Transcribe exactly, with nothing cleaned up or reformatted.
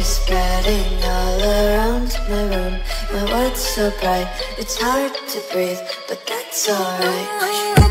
spreading all around my room. My world's so bright, it's hard to breathe, but that's alright.